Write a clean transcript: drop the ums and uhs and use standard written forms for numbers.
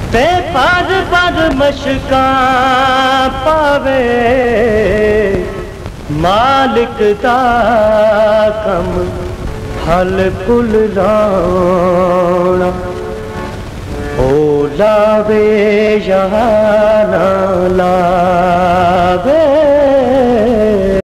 ते पर मशका पावे मालिक दा कम फल फुल लाना ओ लावे या ना लावे।